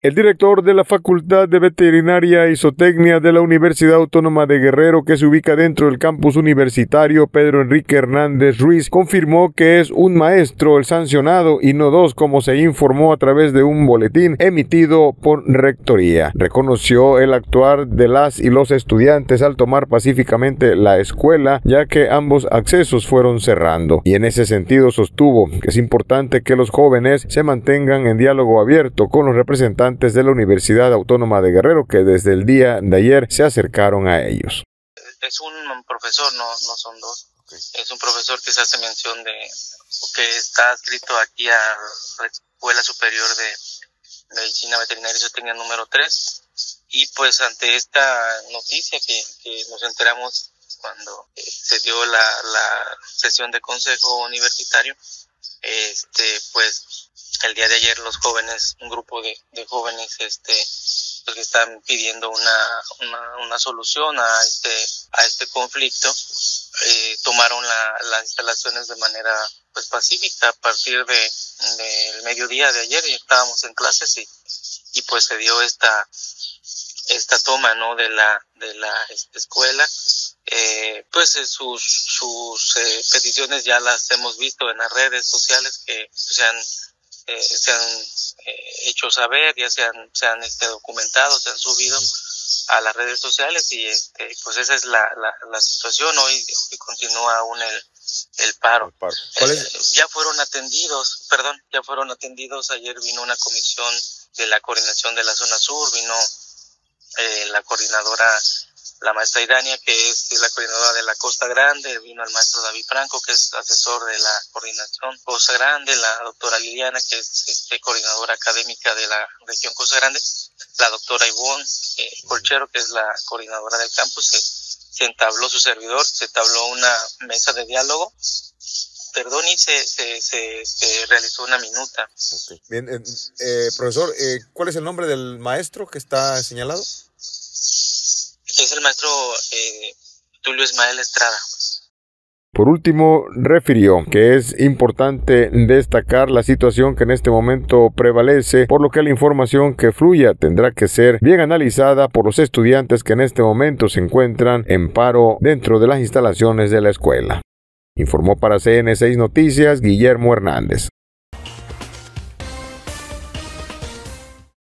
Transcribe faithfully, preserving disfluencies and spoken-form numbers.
El director de la Facultad de Veterinaria y Zootecnia de la Universidad Autónoma de Guerrero, que se ubica dentro del campus universitario, Pedro Enrique Hernández Ruiz, confirmó que es un maestro el sancionado y no dos, como se informó a través de un boletín emitido por Rectoría. Reconoció el actuar de las y los estudiantes al tomar pacíficamente la escuela, ya que ambos accesos fueron cerrando, y en ese sentido sostuvo que es importante que los jóvenes se mantengan en diálogo abierto con los representantes de la Universidad Autónoma de Guerrero, que desde el día de ayer se acercaron a ellos. Es un profesor, no, no son dos. Okay. Es un profesor que se hace mención de que está adscrito aquí a la Escuela Superior de Medicina Veterinaria y Zootecnia número tres. Y pues ante esta noticia que, que nos enteramos cuando eh, se dio la, la sesión de consejo universitario, este pues el día de ayer los jóvenes, un grupo de, de jóvenes este, pues que están pidiendo una, una, una solución a este, a este conflicto, eh, tomaron la, las instalaciones de manera pues pacífica a partir de del mediodía de ayer. Y estábamos en clases y, y pues se dio esta, esta toma, ¿no?, de la, de la este, escuela. Eh, pues eh, sus, sus eh, peticiones ya las hemos visto en las redes sociales que se han Eh, se han eh, hecho saber, ya se han, se han este, documentado, se han subido a las redes sociales y este, pues esa es la, la, la situación. Hoy, hoy continúa aún el, el paro. El paro. ¿Cuál es? Eh, ya fueron atendidos, perdón, ya fueron atendidos. Ayer vino una comisión de la coordinación de la zona sur, vino eh, la coordinadora, la maestra Irania, que es la coordinadora de la Costa Grande, vino el maestro David Franco, que es asesor de la coordinación Costa Grande, la doctora Liliana, que es este, coordinadora académica de la región Costa Grande, la doctora Ivonne eh, Colchero, que es la coordinadora del campus. Se, se entabló su servidor, se entabló una mesa de diálogo, perdón, y se, se, se, se realizó una minuta. Okay. Bien, eh, eh, profesor, eh, ¿cuál es el nombre del maestro que está señalado? Es el maestro eh, Tulio Ismael Estrada. Por último, refirió que es importante destacar la situación que en este momento prevalece, por lo que la información que fluya tendrá que ser bien analizada por los estudiantes que en este momento se encuentran en paro dentro de las instalaciones de la escuela. Informó para C N seis Noticias Guillermo Hernández.